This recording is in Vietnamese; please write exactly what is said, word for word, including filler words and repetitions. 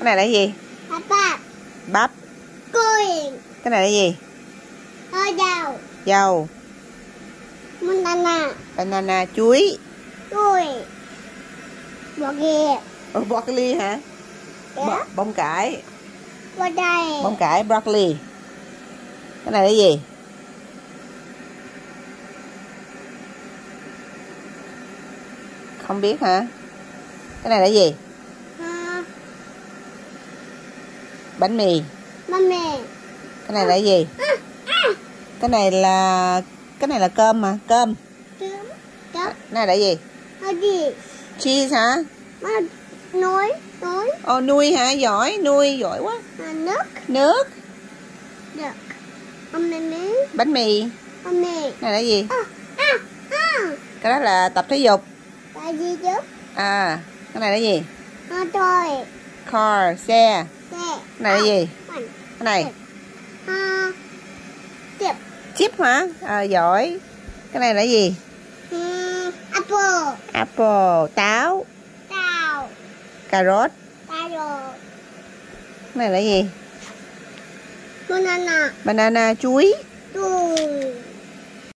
này là gì? Bắp. Bắp. Cùi. Cái này là gì? Dầu. Dầu. Banana. Banana. Chuối. Cùi. Broccoli. Ồ, broccoli hả? Yeah. Bông cải. Broccoli. Bông cải. Broccoli. Cái này là gì? Không biết hả? Cái này là gì? À. Bánh mì. Bánh mì. Cái này là gì? À. À. Cái này là cái này là cơm mà, cơm. Cơm. Cơm. Cái này là gì? Là gì? Cheese hả? À, nuôi. Nuôi. Ồ, nuôi hả? Giỏi, nuôi giỏi quá. À, nước. Nước. Được. Hôm nay nước. Bánh mì. Bánh mì. Cái này là gì? À. À. À. Cái đó là tập thể dục. Là gì chứ? À, cái này là gì? À, thôi. Car, xe. Xe. Cái này là gì? Bánh. Cái này. À. Chip. Chip hả? À, giỏi. Cái này là gì? Um, apple. Apple, táo. Táo. Cà rốt. Cà rốt. Cái này là gì? Banana. Banana, chuối. Chuối.